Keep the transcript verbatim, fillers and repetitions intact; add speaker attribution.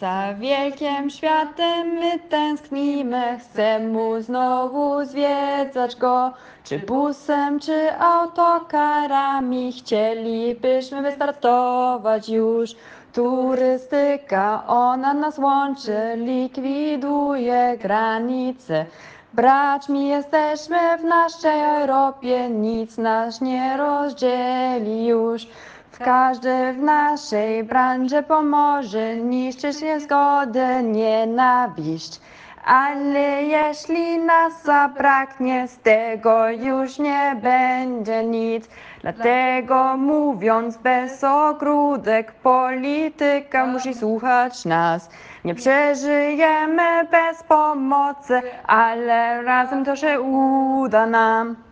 Speaker 1: Za wielkim światem my tęsknimy, chcemy znowu zwiedzać go. Czy busem, czy autokarami chcielibyśmy wystartować już. Turystyka, ona nas łączy, likwiduje granice. Braćmi jesteśmy w naszej Europie, nic nas nie rozdzieli już. W każdy w naszej branży pomoże niszczyć niezgodę, nienawiść. Ale jeśli nas zabraknie, z tego już nie będzie nic. Dlatego mówiąc bez ogródek, polityka musi słuchać nas. Nie przeżyjemy bez pomocy, ale razem to się uda nam.